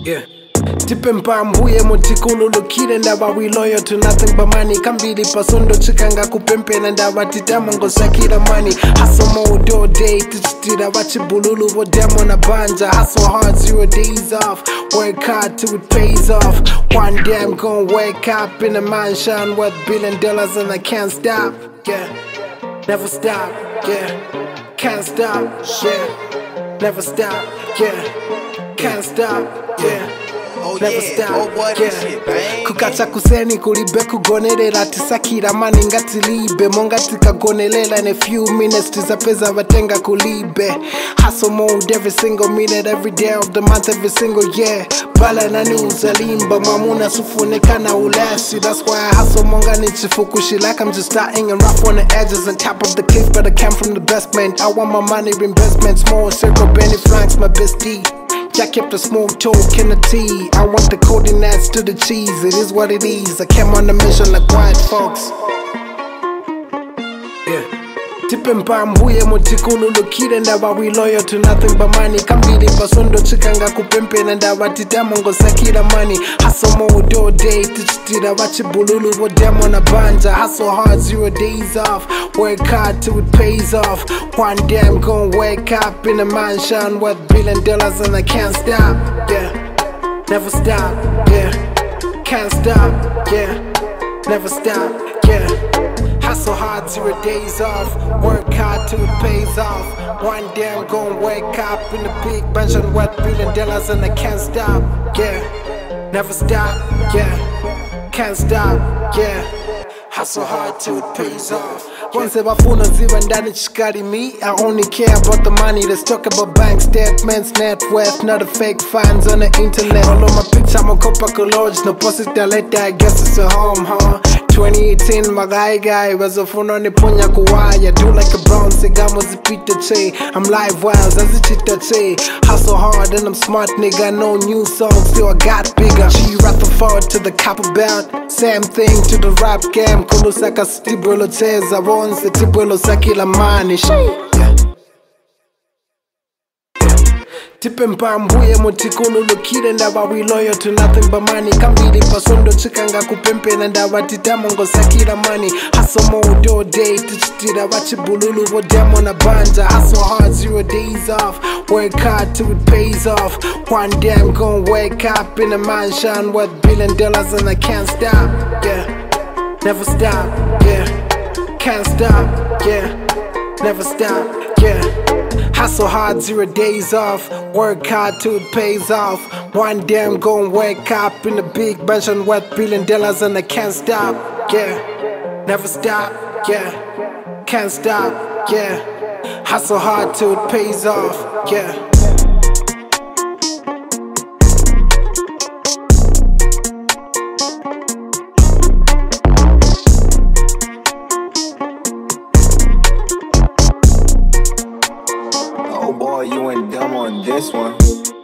Yeah. Tipe mpambuye mutikululukile ndaba we loyal to nothing but money. Kambili pasondo chikanga kupempena ndaba titamango sakira money. Hustle mode all day tichitira vachibululu vodemo na banja. Hustle hard 0 days off, work hard till it pays off. One day I'm gonna wake up in a mansion worth $1 billion and I can't stop. Yeah, never stop. Yeah, can't stop. Yeah, never stop. Yeah, can't stop. Yeah, never stop. Yeah, kukacha kuseni kulibe kugonerera tisakira mani ngatilibe monga tikagonelela in a few minutes tisapeza vatenga kulibe. Hustle mode every single minute, every day of the month, every single year. Bala na ni uzalimba mamuna sufunekana ulasi. That's why I hustle monga nichifukushi like I'm just starting and rough on the edges and top of the cliff, but I came from the best man. I want my money investments, more circle Benny Franks my bestie. I kept the smoke talk in the tea. I want the coordinates to the cheese. It is what it is. I came on a mission like white folks. Yeah. Tipe mpambuye mutikululukile ndaba we loyal to nothing but money. Kambili pasondo chikanga kupempena ndaba titamango sakira money. Hustle mode all day tichitira vachibululu vodemo na banja. Hustle hard 0 days off, work hard till it pays off. One day I'm gonna wake up in a mansion worth $1 billion and I can't stop. Yeah, never stop. Yeah, can't stop. Yeah, never stop. Yeah, hustle hard 0 days off, work hard till it pays off. One day I'm gonna wake up in a big mansion worth $1 billion and I can't stop. Yeah, never stop. Yeah, can't stop. Yeah, hustle hard till it pays off. Once ever phone ziva ndani chikari me, I only care about the money. Let's talk about bank statements, net worth, not the fake fans on the internet. All of my picture, I'm a Copa College, no positive letter, I guess it's a home, huh? 2018 guy was a phone on the punya kuwaya. Do like a brown cigar, muzipita che. I'm live wild, as a chita che. Hustle hard and I'm smart nigga, no new songs, still I got bigger. She rather forward to the copper belt, same thing to the rap game. Kulusaka stibolo cheza, once the tibolo sakila mani. Tipe mpambuye mutikululukile ndaba we loyal to nothing but money. Kambili pasondo chikanga kupempena ndaba titamango sakira money. Hustle mode all day tichitira vachibululu vodemo na banja. Hustle hard 0 days off, work hard till it pays off. One day I'm gonna wake up in a mansion worth $1 billion and I can't stop. Yeah, never stop. Yeah, can't stop. Yeah, never stop. Yeah, hustle hard 0 days off, work hard till it pays off. One day I'm gonna wake up in a big mansion worth $1 billion and I can't stop. Yeah, never stop. Yeah, can't stop. Yeah, hustle hard till it pays off. Yeah. Oh boy, you went dumb on this one.